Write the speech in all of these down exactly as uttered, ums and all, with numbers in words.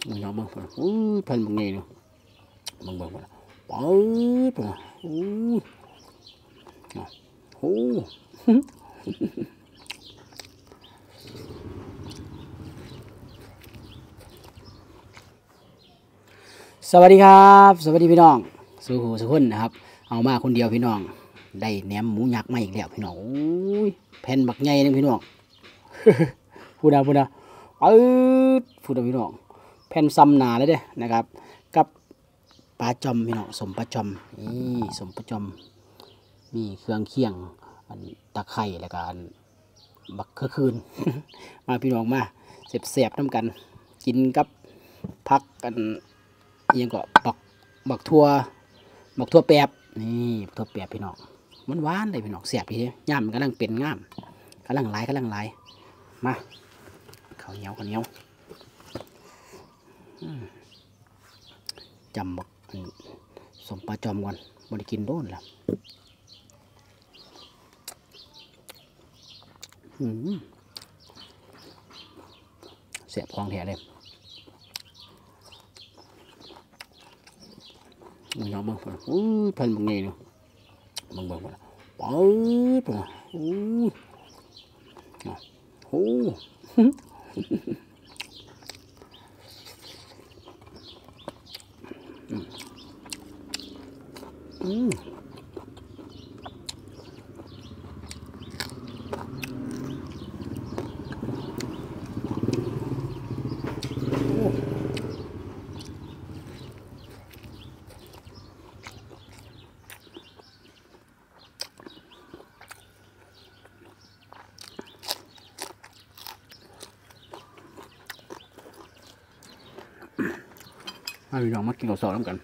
มึงยอมมึงอู้พันมึงไงเนาะมึงบอกว่าป๊อดป่ะอู้โอ้สวัสดีครับสวัสดีพี่น้องสู้หูสุขคนนะครับเอามาคนเดียวพี่น้องได้แหนมหมูยักษ์มาอีกแล้วพี่น้องโอ้ยแผ่นบักใหญ่นึงพี่น้องพูดนะพูดนะปื๊ดพูดนะพี่น้องแผ่นซ้ำหนาเลยเด้นะครับกับปลาจอมพี่น้องสมปลาจอมนี่สมปลาจอมมีเครื่องเคียงอันตะไคร้แล้วก็อันบักเครือคืน มาพี่น้องมาเสียบๆน้ำกันกินกับพักกันยังก็บักบักทั่วบักทั่วแปบนี่บักทั่วแปบพี่น้องมันหวานเลยพี่น้องเสียบพี่ย่ำกำลังเป็นง่ามกำลังไหลกำลังไหลมาข้าวเหนียวข้าวเหนียวจำบักสมปลาจอมก่อนบริกินโดนแล้วเสียบคลองแถเลยมึงยอมมึงอู้พันมึงไงเนาะมึงบอกว่าป๊อดป่ะอู้โอ้อืมมาพี่น้องมากินข้าวซอยน้ำกัน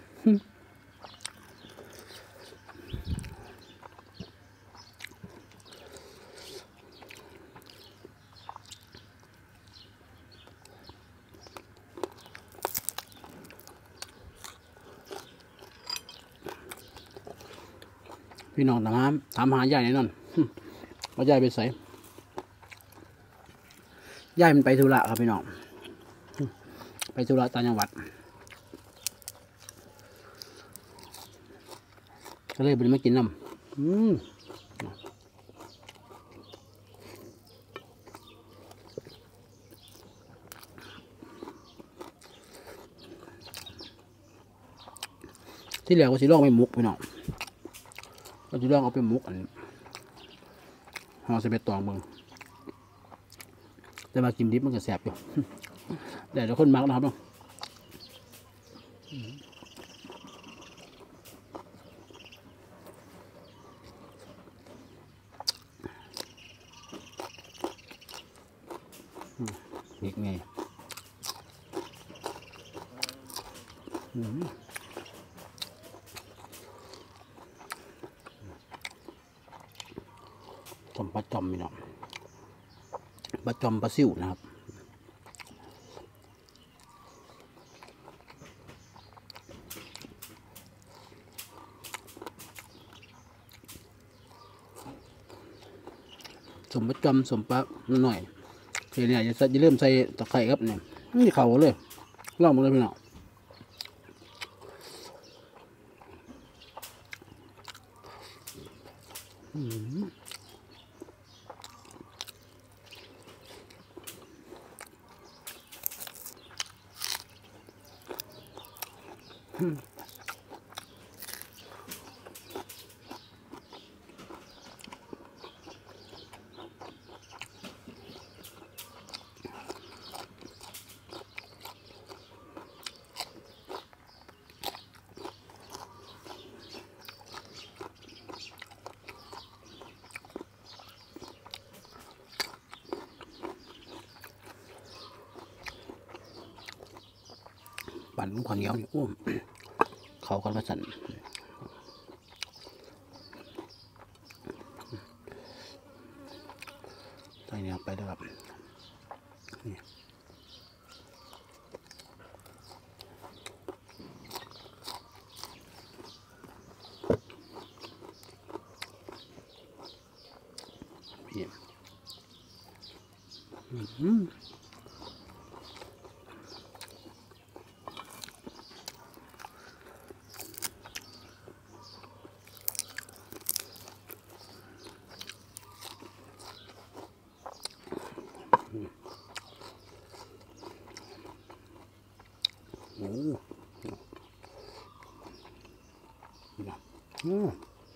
พี่น้องถามถามหาใหญ่แน่นอนว่าใหญ่ไปใส่ใหญ่มันไปธุระครับพี่น้องไปธุระต่างจังหวัดก็เลยไปมากินน้ำอืมที่เหลือก็สิลองไปมุกพี่น้องก็สิลองเอาไปมุกอันห่อใส่ใบตองมึงแต่มากินดิบมันก็แสบอยู่แต่เดี๋ยวคนมักนะครับเนาะอีกไงจอมปลาจอมพี่น้องปลาจอมปลาซิวนะครับสมปลาจอมสมปลาหน่อยทีนี้จะจะเริ่มใส่ตะไคร้ครับเนี่ยนี่เข่าเลยลองมาเลยพี่น้องปั่นข้าวเหนียวนี่โอ้เขากันมาสั่นใส่เนี่ยไปแล้วครับนี่อืมอ้อืม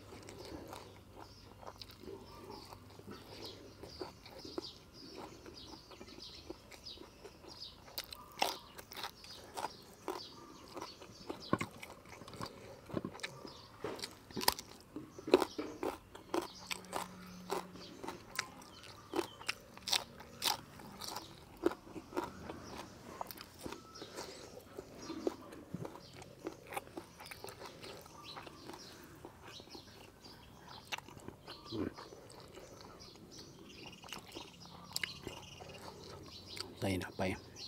ใส่นะไป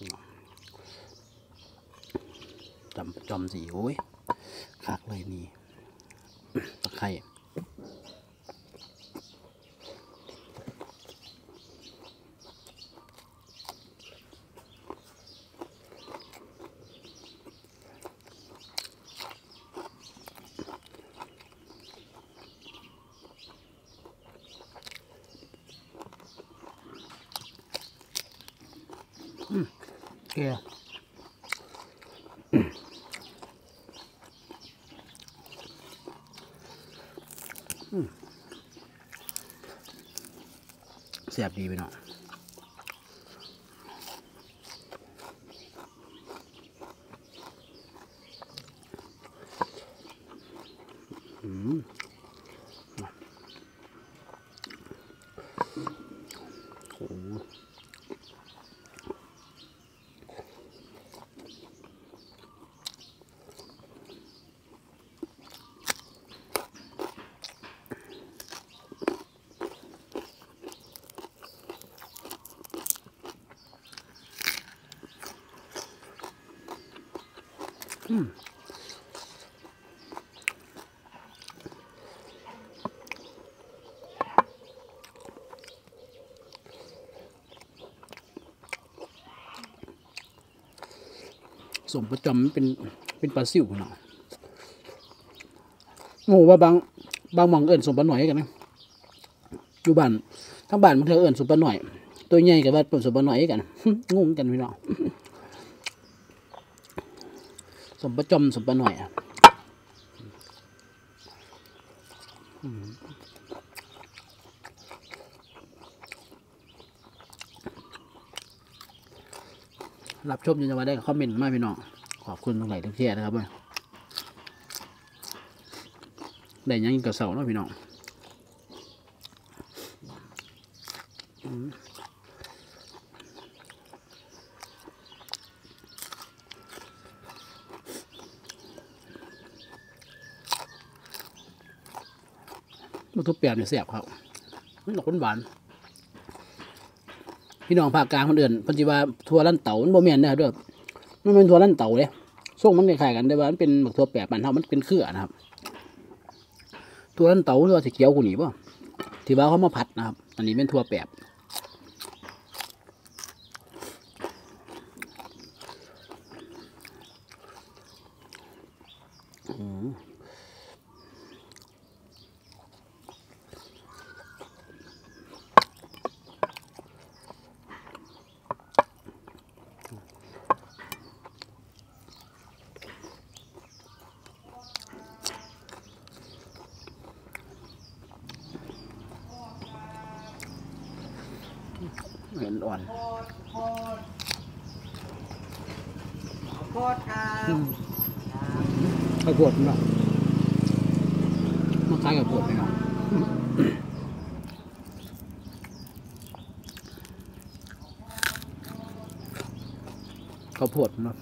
จำจำสีโอ้ยคักเลยนี่ตะไคร้เกลือแซ่บดีไปเนาะอืมโอ้อืมสมประจำเป็นเป็นปลาซิวเนาะโง่ว่าบางบางหมองเอิญสมปลาหน่อยกันนะอยู่บ้านทั้งบ้านมันเธอเอิญสมปลาหน่อยตัวใหญ่กับว่าเป็นสมปลาหน่อยกันงงกันพี่น้องสมประจำสมปลาหน่อยอ่ะรับชมยังจะมาได้คอมเมนต์มาพี่น้องขอบคุณทุกหลายทุกเที่ยนะครับได้ยังกับเสาเนาะพี่น้องมันทุบเปียกเนี่ยเสียบครับมันหนกหวานพี่น้องภาคกลางคนอื่นพันธิว่าทัวลั่นเต่ามันโบเมียนนะครับด้วยมันเป็นทัวลั่นเต่าเลยส่งมันคล้ายๆกันแต่ว่ามันเป็นหมึกทัวแปบมันเท่ามันเป็นเครือนะครับทัวลั่นเต่าทัวสีเขียวกูหนีป่ะที่ว่าเขามาผัดนะครับอันนี้เป็นทัวแปบเห็นอ่อนโคตรครับข้าวโพดเนาะมาคล้ายกับโพดเลยเนาะข้าวโพดเนาะ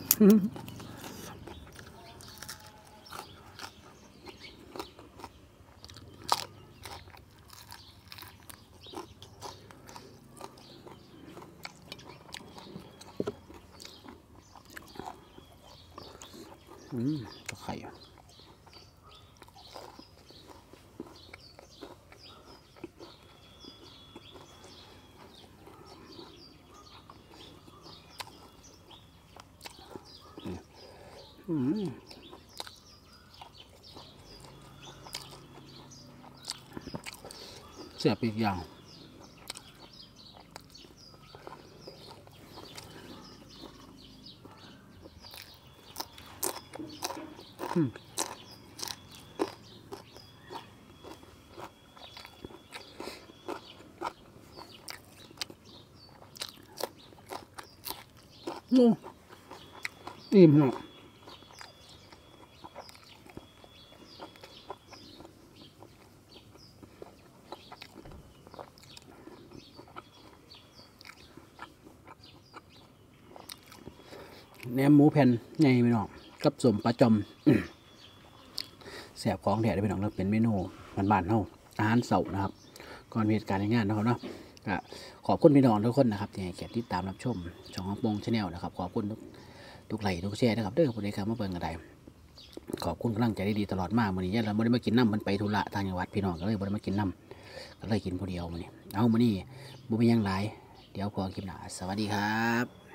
อืมตะไคร้อืมเสียบอีกอย่างโอ้อิ่มเนาะแหนมหมูแผ่นใหญ่พี่น้องกับสมปลาจอมแสบของแถได้พี่น้องแล้วเป็นเมนูบ้านๆเฮาอาหารเสาร์นะครับก่อนเหตุการณ์ในงานนะครับเนาะขอบคุณพี่น้องทุกคนนะครับที่ให้เกียรติติดตามรับชมช่องของโปงชาแนลนะครับขอบคุณทุกทุกไลค์ทุกแชร์นะครับเด้อผู้ใดเข้ามาเบิ่งกันได้ขอบคุณกำลังใจดีๆตลอดมากมื้อนี้ยันเราไม่ได้มากินน้ำมันไปธุระทางจังหวัดพี่น้องก็เลยไม่ได้มากินน้ำก็เลยกินผู้เดียวมื้อนี้เอามื้อนี้บ่มีหยังหลายเดี๋ยวพอคลิปหน้าสวัสดีครับ